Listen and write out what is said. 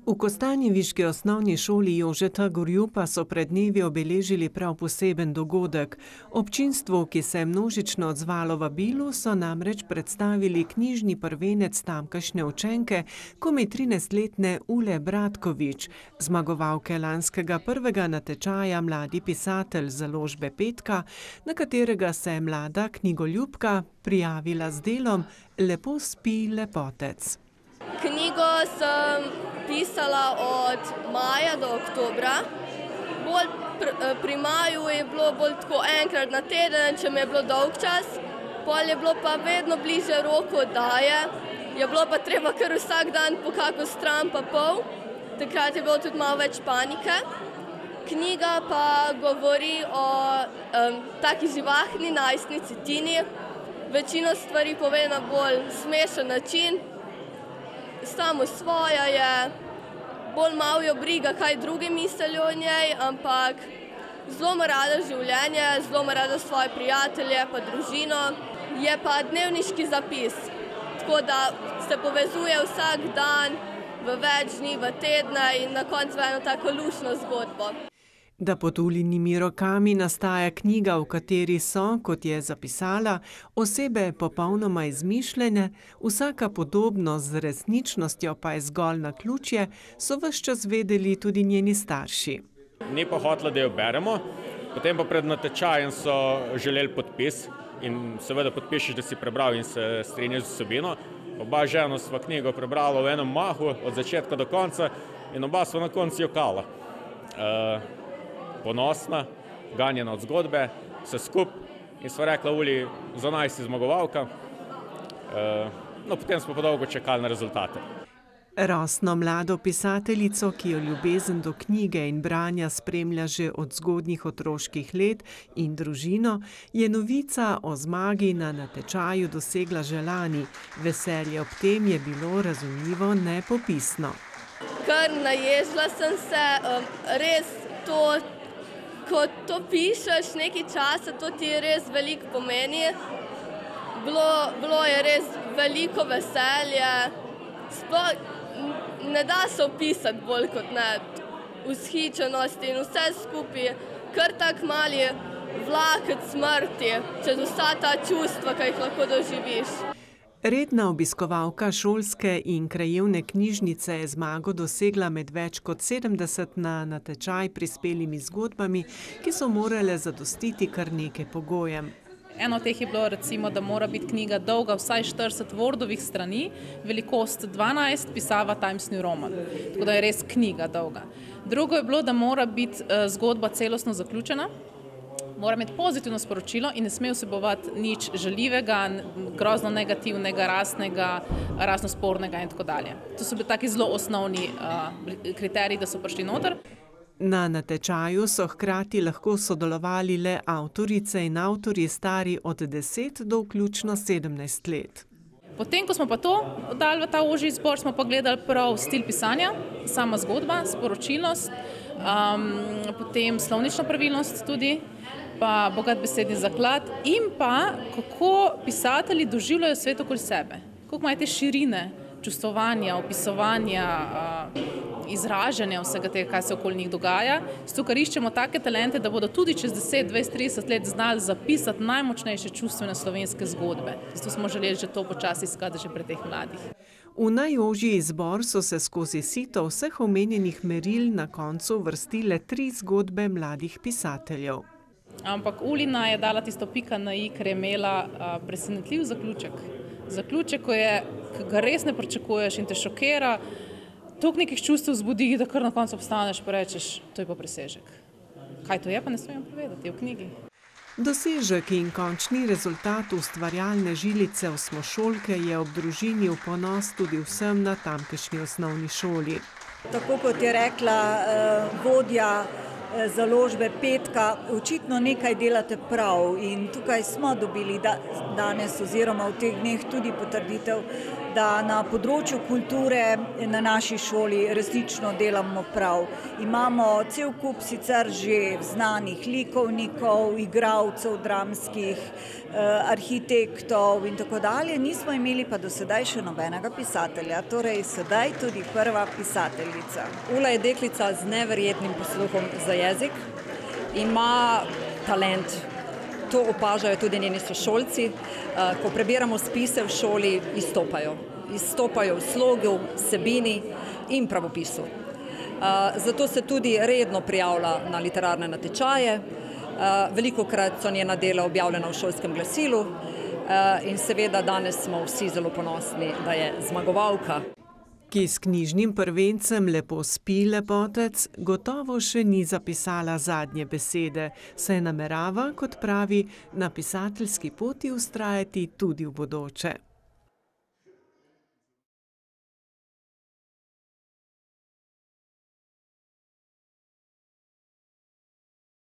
V kostanjeviški osnovni šoli Jožeta Gorjupa so pred dnevi obeležili prav poseben dogodek. Občinstvu, ki se je množično odzvalo vabilu, so namreč predstavili knjižni prvenec tamkajšnje učenke, komaj 13-letne Ule Bratkovič, zmagovalke lanskega prvega natečaja Mladi pisatelj založbe Petka, na katerega se je mlada knjigoljubka prijavila z delom Lepo spi, lepotec. Knjigo sem pisala od maja do oktobra. Pri maju je bilo bolj tako enkrat na teden, če mi je bilo dolg čas. Pol je bilo pa vedno bliže roku oddaje. Je bilo pa treba kar vsak dan po kako stran pa pol. Takrat je bilo tudi malo več panike. Knjiga pa govori o taki živahni najstnici Tini. Večino stvari pove na bolj smešen način. Samo svoja je, bolj malo jo briga, kaj drugi mislijo o njej, ampak zelo ima rada življenje, zelo ima rada svoje prijatelje pa družino. Je pa dnevniški zapis, tako da se povezuje vsak dan v več dni, v tedne in na koncu eno tako luštno zgodbo. Da pod Ulinimi rokami nastaja knjiga, v kateri so, kot je zapisala, osebe popolnoma izmišljene, vsaka podobnost z resničnostjo pa je zgolj naključje, so ves čas vedeli tudi njeni starši. Ni pa hotela, da jo beremo, potem pa pred natečajem so želeli podpis in seveda podpišeš, da si prebral in se strinjaš z vsebino. Oba ženo sva knjigo prebrala v enem mahu, od začetka do konca, in oba sva na koncu jokala. Ponosna, ganjena od zgodbe, vse skup in sva rekla Uli, za naj si zmagovalka. No, potem smo pa dolgo čakali na rezultate. Rosno mlado pisateljico, ki jo ljubezen do knjige in branja spremlja že od zgodnjih otroških let, in družino, je novica o zmagi na natečaju dosegla že lani. Veselje ob tem je bilo razumljivo nepopisno. Kar naježila sem se, res to, ko to pišeš nekaj časa, to ti res veliko pomeni. Bilo je res veliko veselje. Sploh ne da se opisati bolj kot ne. Vzhičenost in vse skupaj, kar tak mali vlakec smrti, čez vsa ta čustva, ki jih lahko doživiš. Redna obiskovalka šolske in krajevne knjižnice je zmago dosegla med več kot 70 na natečaj prispelimi zgodbami, ki so morale zadostiti kar nekaj pogojem. Eno od teh je bilo recimo, da mora biti knjiga dolga vsaj 40 Wordovih strani, velikost 12, pisava Times New Roman. Tako da je res knjiga dolga. Drugo je bilo, da mora biti zgodba celostno zaključena. Mora imeti pozitivno sporočilo in ne sme vsebovati nič žaljivega, grozno negativnega, rasno spornega in tako dalje. To so bili taki zelo osnovni kriteriji, da so prišli noter. Na natečaju so hkrati lahko sodelovali le avtorice in avtorji stari od 10 do vključno 17 let. Potem, ko smo pa to dali v ta ožji izbor, smo pa gledali prav stil pisanja, sama zgodba, sporočilnost, potem slovnična pravilnost tudi, pa bogat besedni zaklad in pa kako pisatelji doživljajo svet okoli sebe. Koliko imajo te širine, čustvovanja, opisovanja, izražanja vsega tega, kaj se okoli njih dogaja. Zato, ker iščemo take talente, da bodo tudi čez 10, 20, 30 let znali zapisati najmočnejše čustvene slovenske zgodbe. Zato smo želeli že to počasi iskati že pri teh mladih. V najožji izbor so se skozi sito vseh omenjenih meril na koncu vrstile 3 zgodbe mladih pisateljev. Ampak Ulina je dala tisto pika na i, ker je imela presenetljiv zaključek. Zaključek, ko ga res ne pričakuješ in te šokira, toliko nekih čustev vzbudi, da kar na koncu obstaneš pa rečeš, to je pa presežek. Kaj to je, pa ne smem povedati v knjigi. Dosežek in končni rezultat ustvarjalne žilice osmošolke je ob družini v ponos tudi vsem na tamkajšnji osnovni šoli. Tako kot je rekla vodja založbe Petka, očitno nekaj delate prav in tukaj smo dobili danes oziroma v teh dneh tudi potrditev, da na področju kulture na naši šoli resnično delamo prav. Imamo cel kup sicer že znanih likovnikov, igralcev dramskih, arhitektov in tako dalje, nismo imeli pa do sedaj še nobenega pisatelja, torej sedaj tudi prva pisateljica. Ula je deklica z neverjetnim posluhom za jezik, ima talent, to opažajo tudi njeni sošolci, ko prebiramo spise v šoli, izstopajo v slogu, vsebini in pravopisu. Zato se tudi redno prijavlja na literarne natečaje, velikokrat so njena dela objavljena v šolskem glasilu in seveda danes smo vsi zelo ponosni, da je zmagovalka. Ki s knjižnim prvencem Lepo spi, lepotec gotovo še ni zapisala zadnje besede, saj namerava, kot pravi, na pisateljski poti vztrajati tudi v bodoče.